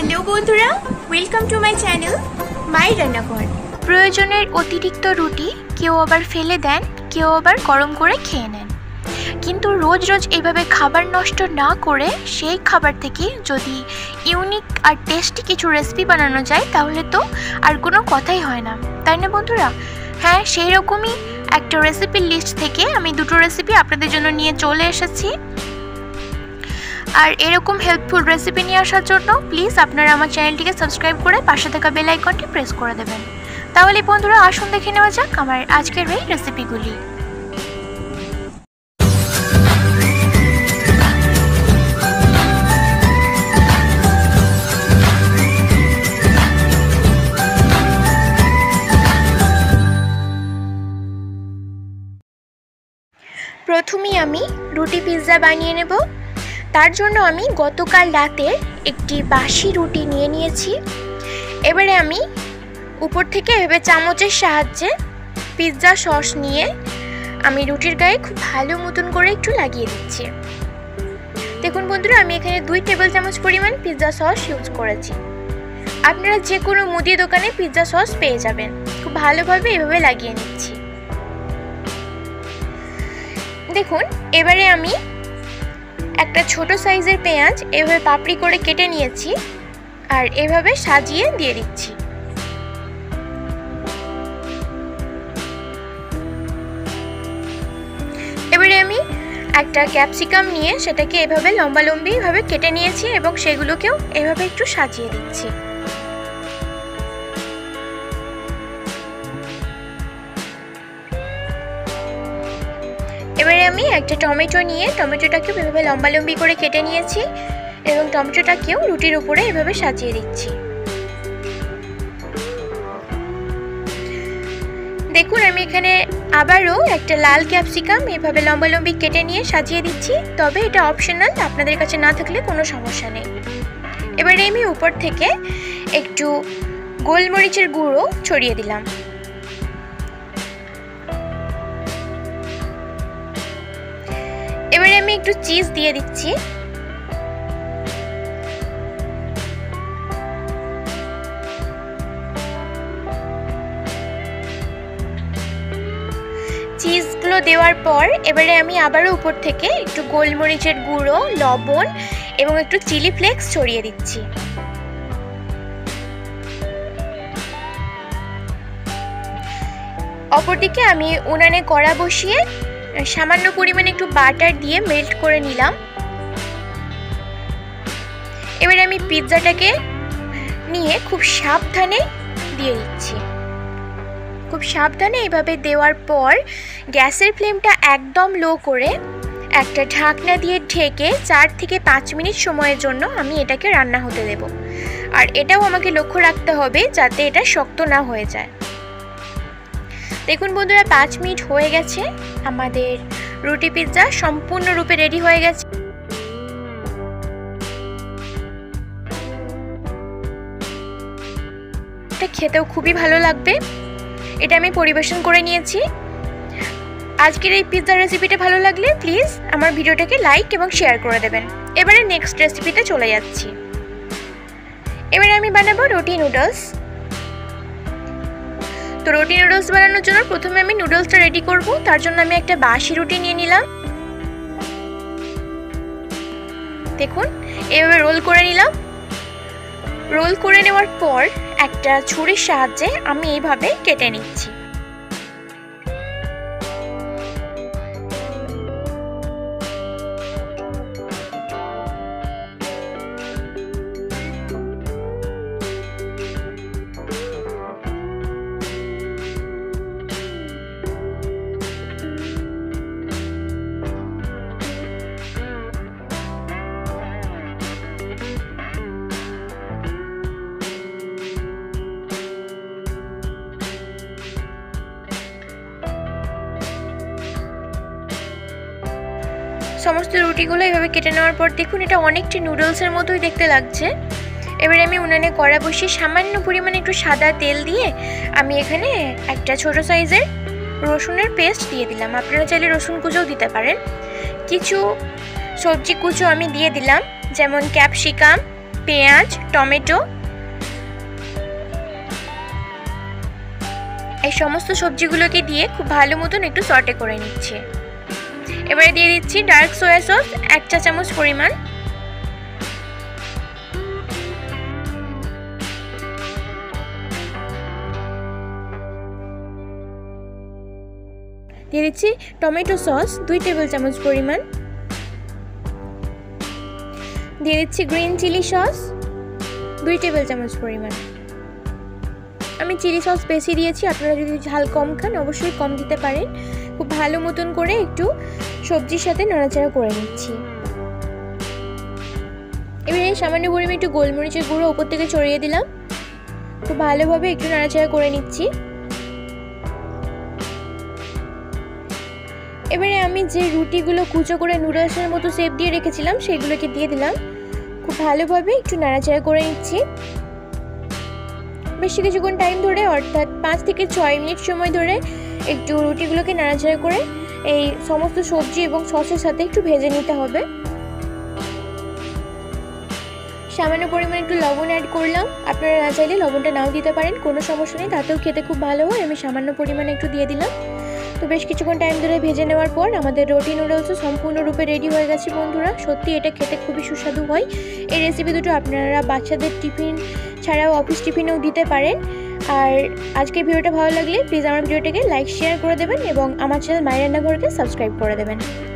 Hello বন্ধুরা, welcome to my channel মায়ের রান্নাঘর। প্রয়োজনের অতিরিক্ত রুটি কেউ আবার ফেলে দেন, কেউ আবার গরম করে খেয়ে নেন। কিন্তু রোজ রোজ এইভাবে খাবার নষ্ট না করে সেই খাবার থেকে যদি ইউনিক আর টেস্টি কিছু রেসিপি বানানো যায় তাহলে তো আর কোনো কথাই হয় না, তাই না বন্ধুরা? হ্যাঁ, সেই রকমই একটা রেসিপির লিস্ট থেকে আমি দুটো রেসিপি আপনাদের জন্য নিয়ে চলে এসেছি। আর এরকম হেল্পফুল রেসিপি নিয়ে আসার জন্য প্লিজ আপনারা আমার চ্যানেলটিকে সাবস্ক্রাইব করে পাশে থাকা বেল আইকনটি প্রেস করে দেবেন। তাহলে বন্ধুরা আসুন দেখে নেওয়া যাক আমার আজকের এই রেসিপিগুলি। প্রথমেই আমি রুটি পিৎজা বানিয়ে নেব। তার জন্য আমি গতকাল রাতে একটি বাসি রুটি নিয়ে নিয়েছি। এবারে আমি উপর থেকে এভাবে চামচের সাহায্যে পিৎজা সস নিয়ে আমি রুটির গায়ে খুব ভালো মতন করে একটু লাগিয়ে দিচ্ছি। দেখুন বন্ধুরা, আমি এখানে 2 টেবিল চামচ পরিমাণ পিৎজা সস ইউজ করেছি। আপনারা যে কোনো মুদি দোকানে পিৎজা সস পেয়ে যাবেন। খুব ভালোভাবে এভাবে লাগিয়ে নিচ্ছি। দেখুন, এবারে আমি একটা ছোট সাইজের পেঁয়াজ এভাবে পাপড়ি করে কেটে নিয়েছি আর এভাবে সাজিয়ে দিয়ে দিচ্ছি। এবারে আমি একটা ক্যাপসিকাম নিয়ে সেটাকে এভাবে লম্বালম্বি ভাবে কেটে নিয়েছি এবং সেগুলোকেও এভাবে একটু সাজিয়ে দিচ্ছি। এবারে আমি একটা টমেটো নিয়ে টমেটোটাকে এভাবে লম্বালম্বি করে কেটে নিয়েছি এবং টমেটোটাকেও রুটির উপরে এভাবে সাজিয়ে দিচ্ছি। দেখুন, আমি এখানে আবারও একটা লাল ক্যাপসিকাম এভাবে লম্বালম্বি কেটে নিয়ে সাজিয়ে দিচ্ছি, তবে এটা অপশনাল, আপনাদের কাছে না থাকলে কোনো সমস্যা নেই। এবারে আমি উপর থেকে একটু গোলমরিচের গুঁড়ো ছড়িয়ে দিলাম। এবারে আমি একটু চিজ দিয়ে দিচ্ছি। চিজগুলো দেওয়ার পর এবারে আমি আবারও উপর থেকে একটু গোলমরিচের গুঁড়ো, লবণ এবং একটু চিলি ফ্লেক্স ছড়িয়ে দিচ্ছি। অপরদিকে আমি উনানে কড়া বসিয়ে সামান্য পরিমাণে একটু বাটার দিয়ে মেল্ট করে নিলাম। এবারে আমি পিৎজাটাকে নিয়ে খুব সাবধানে দিয়ে দিচ্ছি। খুব সাবধানে এইভাবে দেওয়ার পর গ্যাসের ফ্লেমটা একদম লো করে একটা ঢাকনা দিয়ে ঢেকে 4 থেকে 5 মিনিট সময়ের জন্য আমি এটাকে রান্না হতে দেব। আর এটাও আমাকে লক্ষ্য রাখতে হবে যাতে এটা শক্ত না হয়ে যায়। দেখুন বন্ধুরা, 5 মিনিট হয়ে গেছে, আমাদের রুটি পিৎজা সম্পূর্ণরূপে রেডি হয়ে গেছে। এটা খেতেও খুবই ভালো লাগবে। এটা আমি পরিবেশন করে নিয়েছি। আজকের এই পিৎজা রেসিপিটা ভালো লাগলে প্লিজ আমার ভিডিওটাকে লাইক এবং শেয়ার করে দেবেন। এবারে নেক্সট রেসিপিতে চলে যাচ্ছি। এবারে আমি বানাবো রুটি নুডলস। তো রুটি নুডলস বানানোর জন্য প্রথমে আমি নুডলসটা রেডি করব। তার জন্য আমি একটা বাসি রুটি নিয়ে নিলাম। দেখুন, এভাবে রোল করে নিলাম। রোল করে নেওয়ার পর একটা ছুরির সাহায্যে আমি এইভাবে কেটে নিচ্ছি। সমস্ত রুটিগুলো এভাবে কেটে নেওয়ার পর দেখুন এটা অনেকটা নুডলসের মতোই দেখতে লাগছে। এবারে আমি উনানে কড়া বসিয়ে সামান্য পরিমাণে একটু সাদা তেল দিয়ে আমি এখানে একটা ছোট সাইজের রসুনের পেস্ট দিয়ে দিলাম। আপনারা চাইলে রসুন কুচোও দিতে পারেন। কিছু সবজি কুচো আমি দিয়ে দিলাম, যেমন ক্যাপসিকাম, পেঁয়াজ, টমেটো, এই সমস্ত সবজিগুলোকে দিয়ে খুব ভালো মতন একটু সটে করে নিচ্ছি। এবারে দিয়ে দিচ্ছি ডার্ক সয়া সস 1 চা চামচ পরিমাণ, দিয়ে দিচ্ছি টমেটো সস 2 টেবিল চামচ পরিমাণ, দিয়ে দিচ্ছি গ্রিন চিলি সস 2 টেবিল চামচ পরিমাণ। আমি চিলি সস বেশি দিয়েছি, আপনারা যদি ঝাল কম খান অবশ্যই কম দিতে পারেন। খুব ভালো মতন করে একটু সবজির সাথে নাড়াচাড়া করে নিচ্ছি। এবারে সামান্য পরিমাণে একটু গোলমরিচের গুঁড়ো উপর থেকে ছড়িয়ে দিলাম। খুব ভালোভাবে একটু নাড়াচাড়া করে নিচ্ছি। এবারে আমি যে রুটিগুলো কুচো করে নুডলসের মতো শেপ দিয়ে রেখেছিলাম সেগুলোকে দিয়ে দিলাম। খুব ভালোভাবে একটু নাড়াচাড়া করে নিচ্ছি। বেশি কিছুক্ষণ টাইম ধরে, অর্থাৎ 5 থেকে 6 মিনিট সময় ধরে একটু রুটিগুলোকে নাড়াচাড়া করে এই সমস্ত সবজি এবং সসের সাথে একটু ভেজে নিতে হবে। সামান্য পরিমাণে একটু লবণ অ্যাড করলাম, আপনারা না চাইলে লবণটা নাও দিতে পারেন, কোনো সমস্যা নেই, তাতেও খেতে খুব ভালো হয়। আমি সামান্য পরিমাণে একটু দিয়ে দিলাম। তো বেশ কিছুক্ষণ টাইম ধরে ভেজে নেওয়ার পর আমাদের রুটি নুডলসও সম্পূর্ণরূপে রেডি হয়ে গেছে বন্ধুরা। সত্যি এটা খেতে খুবই সুস্বাদু হয়। এই রেসিপি দুটো আপনারা বাচ্চাদের টিফিন ছাড়াও অফিস টিফিনেও দিতে পারেন। আর আজকের ভিডিওটা ভালো লাগলে প্লিজ আমার ভিডিওটাকে লাইক শেয়ার করে দেবেন এবং আমার চ্যানেল মায়ের রান্নাঘরকে সাবস্ক্রাইব করে দেবেন।